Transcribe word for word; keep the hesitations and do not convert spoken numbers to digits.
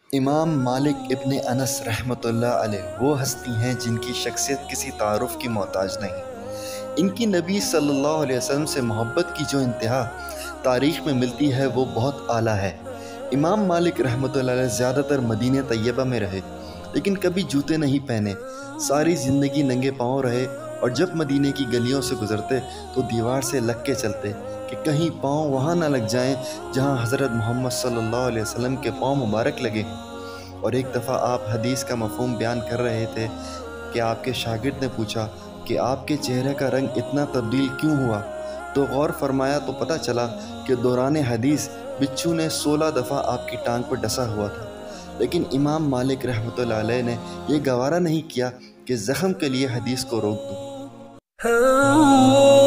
इमाम मालिक इब्न अनस रहमतुल्लाह अलैह वो हस्ती हैं जिनकी शख्सियत किसी तारुफ की मोहताज नहीं। इनकी नबी सल्लल्लाहु अलैहि वसल्लम से मोहब्बत की जो इंतहा तारीख़ में मिलती है वो बहुत आला है। इमाम मालिक रहमतुल्लाह अलैह ज़्यादातर मदीने तैयबा में रहे, लेकिन कभी जूते नहीं पहने, सारी ज़िंदगी नंगे पाँव रहे और जब मदीने की गलियों से गुज़रते तो दीवार से लग के चलते कि कहीं पाँव वहाँ ना लग जाएं जहाँ हज़रत मोहम्मद सल्लल्लाहु अलैहि वसल्लम के पाँव मुबारक लगे। और एक दफ़ा आप हदीस का मफ़हूम बयान कर रहे थे कि आपके शागिर्द ने पूछा कि आपके चेहरे का रंग इतना तब्दील क्यों हुआ, तो गौर फरमाया तो पता चला कि दौरान हदीस बिच्छू ने सोलह दफ़ा आपकी टांग पर डसा हुआ था। लेकिन इमाम मालिक रहमतुल्लाह अलैह ने यह गवारा नहीं किया कि ज़ख़म के लिए हदीस को रोक दूँ।